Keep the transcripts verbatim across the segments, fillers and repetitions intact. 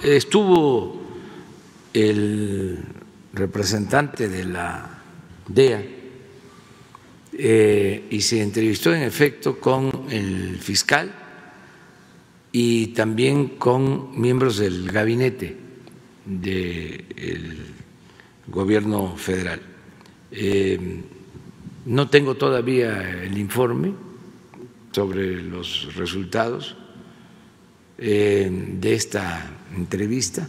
estuvo el representante de la D E A eh, y se entrevistó en efecto con el fiscal y también con miembros del gabinete del gobierno federal. Eh, no tengo todavía el informe sobre los resultados eh, de esta entrevista.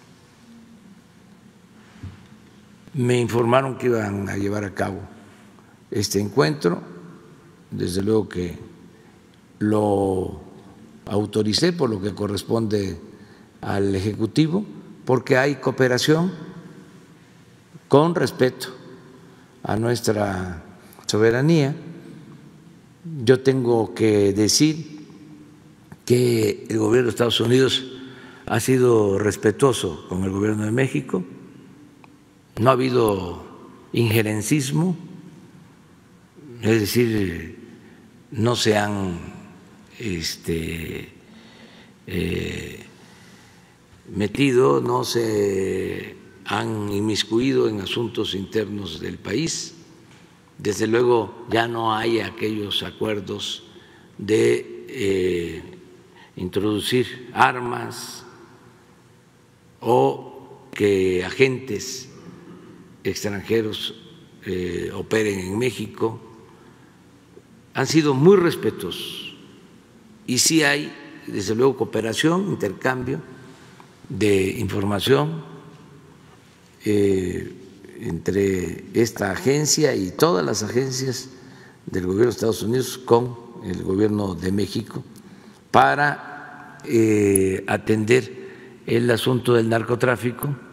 Me informaron que iban a llevar a cabo este encuentro, desde luego que lo autoricé por lo que corresponde al Ejecutivo, porque hay cooperación con respeto a nuestra soberanía. Yo tengo que decir que el gobierno de Estados Unidos ha sido respetuoso con el gobierno de México, no ha habido injerencismo, es decir, no se han este, eh, metido, no se han inmiscuido en asuntos internos del país. Desde luego ya no hay aquellos acuerdos de eh, introducir armas o que agentes extranjeros eh, operen en México. Han sido muy respetuosos y sí hay, desde luego, cooperación, intercambio de información eh, entre esta agencia y todas las agencias del gobierno de Estados Unidos con el gobierno de México para eh, atender el asunto del narcotráfico